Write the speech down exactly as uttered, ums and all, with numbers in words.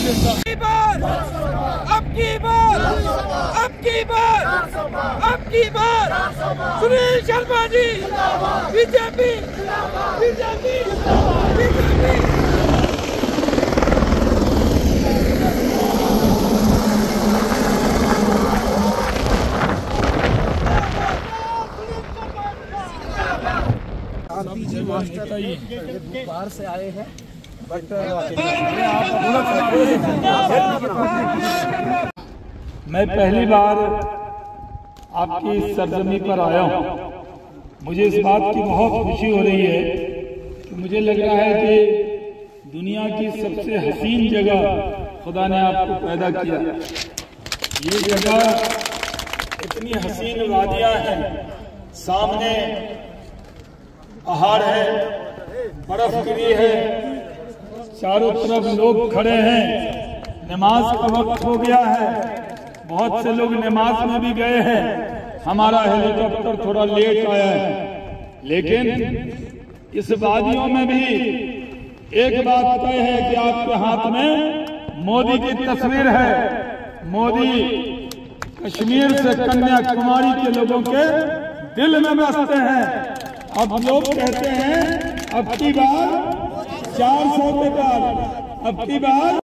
बार अब की बार अब की बार अब की बार Sunil Sharma ji BJP BJP BJP. बाहर से आए हैं बट मैं पहली बार आपकी सरजमी पर आया हूँ। मुझे इस बात की बहुत खुशी हो रही है कि मुझे लग रहा है कि दुनिया की सबसे हसीन जगह खुदा ने आपको पैदा किया। ये जगह इतनी हसीन वादियाँ हैं, सामने पहाड़ है, बर्फ गिरी है, चारों तरफ लोग खड़े हैं, नमाज का वक्त हो गया है, बहुत से लोग नमाज में भी गए हैं। हमारा हेलीकॉप्टर थोड़ा लेट आया है, लेकिन इस वादियों में भी एक बात तय है कि आपके हाथ में मोदी की तस्वीर है। मोदी कश्मीर से कन्याकुमारी के लोगों के दिल में बसते हैं। अब लोग कहते हैं अब की बार चार सौ के बाद अब की बार